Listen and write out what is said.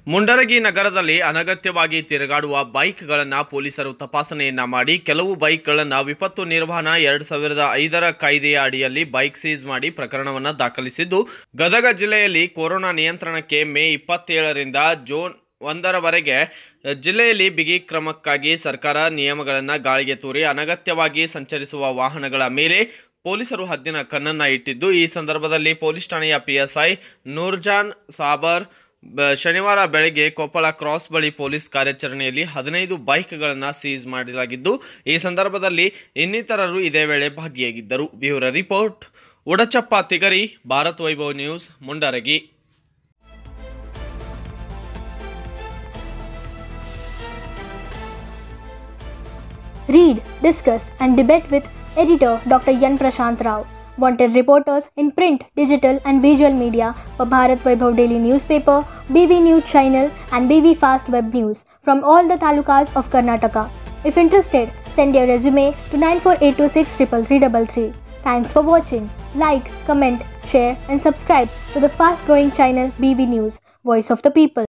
ಮುಂಡರಗಿ ನಗರದಲ್ಲಿ ಅನಗತ್ಯವಾಗಿ ತಿರುಗಾಡುವ ಬೈಕ್ಗಳನ್ನು ಪೊಲೀಸರು ತಪಾಸಣೆಯನ್ನ ಮಾಡಿ ಕೆಲವು ಬೈಕ್ಗಳನ್ನು ವಿಪತ್ತು ನಿರ್ವಹಣಾ 2005ರ ಕಾಯ್ದೆಯ ಅಡಿಯಲ್ಲಿ ಬೈಕ್ ಸೀಸ್ ಮಾಡಿ ಪ್ರಕರಣವನ್ನು ದಾಖಲಿಸಿದ್ದು, ಗದಗ ಜಿಲ್ಲೆಯಲ್ಲಿ ಕೊರೋನಾ ನಿಯಂತ್ರಣಕ್ಕೆ ಮೇ 27ರಿಂದ ಜೂನ್ 1ರವರೆಗೆ ಜಿಲ್ಲೆಯಲ್ಲಿ ಬಿಗಿ ಕ್ರಮಕ್ಕಾಗಿ ಸರ್ಕಾರ ನಿಯಮಗಳನ್ನು ಗಾಳಿಗೆ ತೂರಿ ಅನಗತ್ಯವಾಗಿ ಸಂಚರಿಸುವ ವಾಹನಗಳ ಮೇಲೆ ಪೊಲೀಸರು ಹದ್ದಿನ ಕಣ್ಣನ್ನು ಇಟ್ಟಿದ್ದು, ಈ ಸಂದರ್ಭದಲ್ಲಿ ಪೊಲೀಸ್ ಠಾಣೆಯ PSI ನೂರ್ಜಾನ್ ಸಾಬರ್ ಶನಿವಾರ ಬೆಳಗ್ಗೆ ಕೊಪ್ಪಳ ಕ್ರಾಸ್ ಬಳಿ ಪೊಲೀಸ್ ಕಾರ್ಯಾಚರಣೆಯಲ್ಲಿ 15 ಬೈಕ್ಗಳನ್ನು ಸೀಸ್ ಮಾಡಲಾಗಿದ್ದು, ಈ ಸಂದರ್ಭದಲ್ಲಿ ಇನ್ನಿತರರು ಇದೇ ವೇಳೆ ಭಾಗಿಯಾಗಿದ್ದರು. Bureau report, Udachappa Tigari, Bharat Vaibhav news, Mundaragi. Read, discuss and debate with editor Dr. Yan Prashant Rao. Wanted reporters in print, digital and visual media for Bharat Vaibhav Daily Newspaper, BV News Channel and BV Fast Web News from all the talukas of Karnataka. If interested, send your resume to 9482633333. Thanks for watching. Like, comment, share and subscribe to the fast growing channel BV News, Voice of the People.